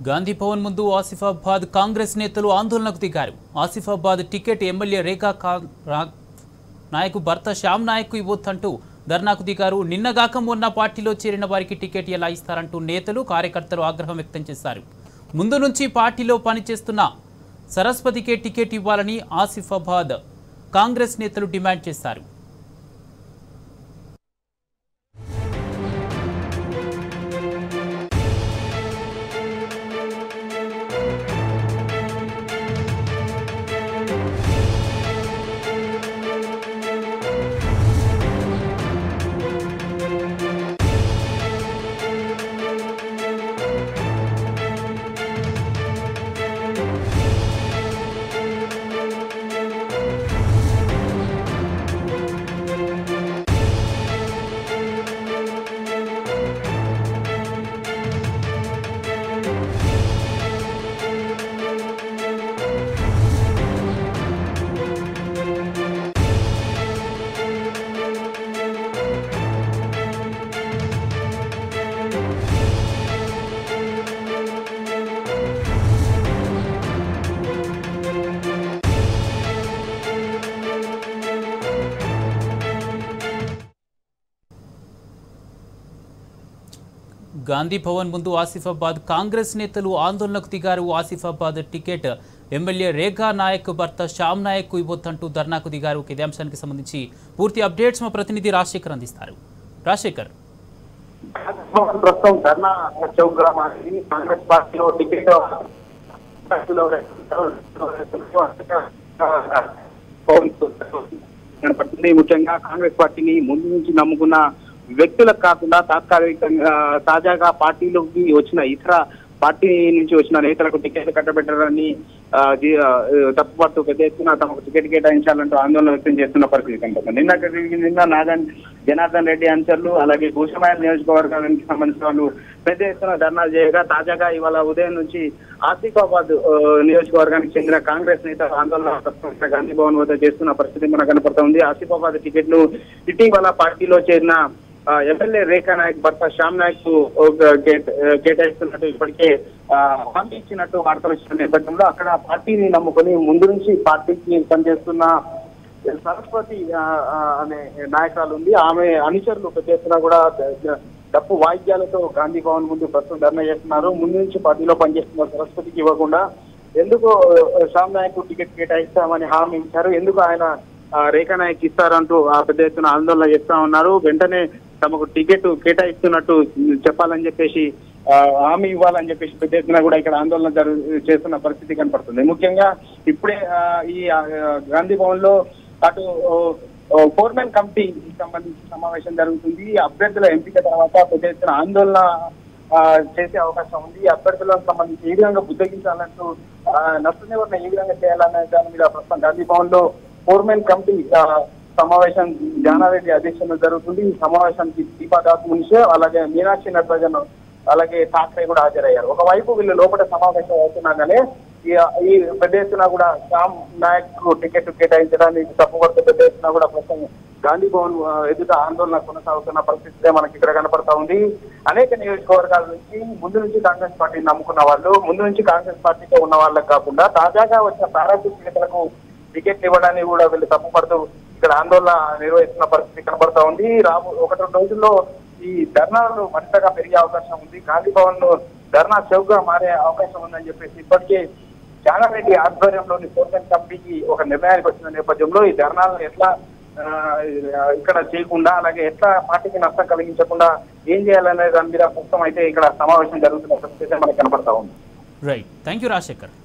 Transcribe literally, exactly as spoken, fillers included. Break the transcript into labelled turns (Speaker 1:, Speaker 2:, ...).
Speaker 1: గాంధీ భవన్ ముందు ఆసిఫాబాద్ కాంగ్రెస్ నేతలు ఆందోళనకు దిగారు. ఆసిఫాబాద్ టికెట్ ఎమ్మెల్యే రేఖా నాయక్ భర్త శ్యామ్ నాయక్ ఇవ్వొద్దంటూ ధర్నాకు దిగారు. నిన్నగాక మొన్న పార్టీలో చేరిన వారికి టికెట్ ఎలా ఇస్తారంటూ నేతలు కార్యకర్తలు ఆగ్రహం వ్యక్తం చేశారు. ముందు నుంచి పార్టీలో పనిచేస్తున్న సరస్వతికే టికెట్ ఇవ్వాలని ఆసిఫాబాద్ కాంగ్రెస్ నేతలు డిమాండ్ చేశారు. గాంధీ భవన్ ముందు ఆసిఫాబాద్ కాంగ్రెస్ నేతలు ఆందోళనకు దిగారు. ఆసిఫాబాద్ టికెట్ ఎమ్మెల్యే రేఖా నాయక్ భర్త శ్యామ్ నాయక్ ఇవ్వొద్దంటూ ధర్నాకు దిగారు. ఇదే అంశానికి సంబంధించి పూర్తి అప్డేట్స్ మా ప్రతినిధి రాజశేఖర్ అందిస్తారు. రాజశేఖర్,
Speaker 2: ప్రస్తుతం ధర్నా చౌక్ గ్రామానికి కాంగ్రెస్ పార్టీలో టికెట్ కనపడుతుంది. ముఖ్యంగా కాంగ్రెస్ పార్టీని ముందు నుంచి నమ్ముకున్న వ్యక్తులకు కాకుండా తాత్కాలికంగా తాజాగా పార్టీలోకి వచ్చిన ఇతర పార్టీ నుంచి వచ్చిన నేతలకు టికెట్ కట్టబెట్టారని తప్పుపడుతూ పెద్ద ఎత్తున తమకు టికెట్ కేటాయించాలంటూ ఆందోళన వ్యక్తం చేస్తున్న పరిస్థితి కనపడుతుంది. నిన్న నిన్న నాగన్ జనార్దన్ రెడ్డి అనుచరులు అలాగే గోషమాయ నియోజకవర్గానికి సంబంధించిన వాళ్ళు పెద్ద ఎత్తున ధర్నా చేయగా తాజాగా ఇవాళ ఉదయం నుంచి ఆసిఫాబాద్ నియోజకవర్గానికి చెందిన కాంగ్రెస్ నేత ఆందోళన గాంధీ భవన్ వద్ద చేస్తున్న పరిస్థితి మనకు కనపడుతుంది. ఆసిఫాబాద్ టికెట్ ను ఇటీవల పార్టీలో చేరిన ఎమ్మెల్యే రేఖా నాయక్ భర్త శ్యామ్ నాయక్ కేటాయిస్తున్నట్టు ఇప్పటికే హామీ ఇచ్చినట్టు వార్తలు వచ్చిన నేపథ్యంలో అక్కడ పార్టీని నమ్ముకొని ముందు నుంచి పార్టీకి పనిచేస్తున్న సరస్వతి అనే నాయకురాలు ఉంది. ఆమె అనుచరులు పెద్ద ఎత్తున కూడా డప్పు వాయిద్యాలతో గాంధీ భవన్ ముందు ప్రస్తుతం ధర్నా చేస్తున్నారు. ముందు నుంచి పార్టీలో పనిచేస్తున్న సరస్వతికి ఇవ్వకుండా ఎందుకు శ్యామ్ నాయక్ టికెట్ కేటాయిస్తామని హామీ ఇచ్చారు, ఎందుకు ఆయన రేఖా నాయక్ ఇస్తారంటూ ఆ పెద్ద ఎత్తున ఆందోళన చేస్తా ఉన్నారు. వెంటనే తమకు టికెట్ కేటాయిస్తున్నట్టు చెప్పాలని చెప్పేసి హామీ ఇవ్వాలని చెప్పేసి పెద్ద ఎత్తున కూడా ఇక్కడ ఆందోళన జరుగు చేస్తున్న పరిస్థితి కనపడుతుంది. ముఖ్యంగా ఇప్పుడే ఈ గాంధీ భవన్ లో అటు ఫోర్మెన్ కమిటీ సంబంధించి సమావేశం జరుగుతుంది. అభ్యర్థుల ఎంపిక తర్వాత పెద్ద ఎత్తున ఆందోళన చేసే అవకాశం ఉంది. అభ్యర్థులకు సంబంధించి ఏ విధంగా బుద్ధగించాలంటూ నష్ట నివారణ ఏ విధంగా చేయాలనే దాని మీద ప్రస్తుతం గాంధీ భవన్ లో ఫోర్మెన్ కమిటీ సమావేశం జానారెడ్డి అధ్యక్షతన జరుగుతుంది. ఈ సమావేశానికి దీపాదాస్ మున్షి అలాగే మీనాక్షి నటరాజన్ అలాగే ఠాక్రే కూడా హాజరయ్యారు. ఒకవైపు వీళ్ళు లోపల సమావేశం అవుతున్నాగానే ఈ పెద్ద ఎత్తున కూడా శ్యామ్ నాయక్ టికెట్ కేటాయించడానికి తప్పుపడుతూ పెద్ద ఎత్తున కూడా ప్రస్తుతం గాంధీ భవన్ ఎదుట ఆందోళన కొనసాగుతున్న పరిస్థితి మనకి ఇక్కడ కనపడతా ఉంది. అనేక నియోజకవర్గాల నుంచి ముందు నుంచి కాంగ్రెస్ పార్టీని నమ్ముకున్న వాళ్ళు, ముందు నుంచి కాంగ్రెస్ పార్టీతో ఉన్న వాళ్ళకి కాకుండా తాజాగా వచ్చిన పారాసూట్ నేతలకు టికెట్ ఇవ్వడాన్ని కూడా వీళ్ళు తప్పుపడుతూ ఇక్కడ ఆందోళన నిర్వహిస్తున్న పరిస్థితి కనబడతా ఉంది. రాబో ఒకటి రెండు రోజుల్లో ఈ ధర్నాలు మరింతగా పెరిగే అవకాశం ఉంది. గాంధీ భవన్ లో ధర్నా చౌక్ గా మారే అవకాశం ఉందని చెప్పేసి ఇప్పటికే జానారెడ్డి ఆధ్వర్యంలోని ఫోర్మెన్ కమిటీకి ఒక నిర్ణయానికి వచ్చిన నేపథ్యంలో ఈ ధర్నాలను ఎట్లా ఇక్కడ చేయకుండా అలాగే ఎట్లా పార్టీకి నష్టం కలిగించకుండా ఏం చేయాలనే దాని మీద ప్రస్తుతం అయితే ఇక్కడ సమావేశం జరుగుతున్న పరిస్థితి మనకు కనపడతా ఉంది.
Speaker 1: Right, thank you Rajasekhar.